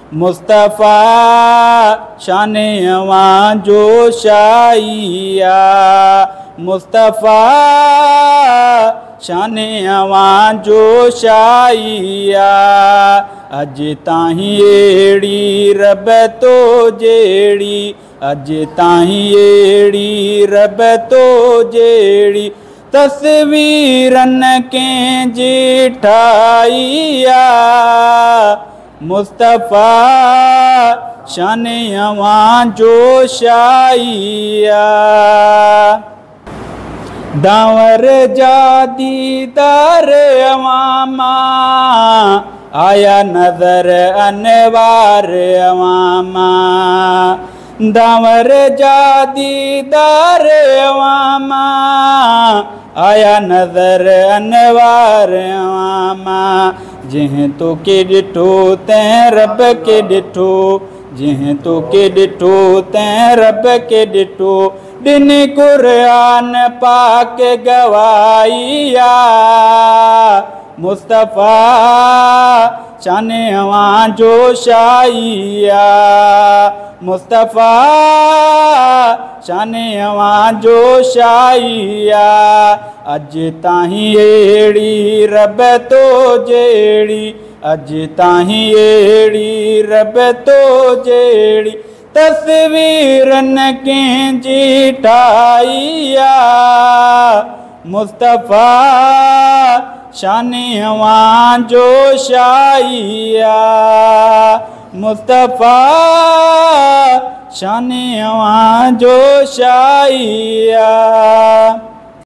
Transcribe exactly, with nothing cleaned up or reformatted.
मुस्तफ़ा शान अवां जो शाइया मुस्तफ़ा शान अवां जो शाइया अज ताहीं एड़ी रब तो जेड़ी अज ताहीं एड़ी रब तो जेड़ी तस्वीरन के जिठाइया मुस्तफ़ा शान अवां जो शाइया दावर जा दीदार अवामा आया नजर अनवार अवामा दावर जा दीदार अवामा आया नजर अनवार अवामा जिह तो के डिठो तैं रब के डिठो जिह तो के डिठो तैं रब के डिठो दिन कुरान पाक गवाइया मुस्तफ़ा शान अवां जो शाइया मुस्तफ़ा शान अवां जो शाइया अज ताहीं एड़ी रब तो जेड़ी अज ताहीं एड़ी रब तो जेड़ी तस्वीरन के जिठाइया मुस्तफ़ा शान अवां जो शाइया मुस्तफ़ा शान अवां जो शाइया।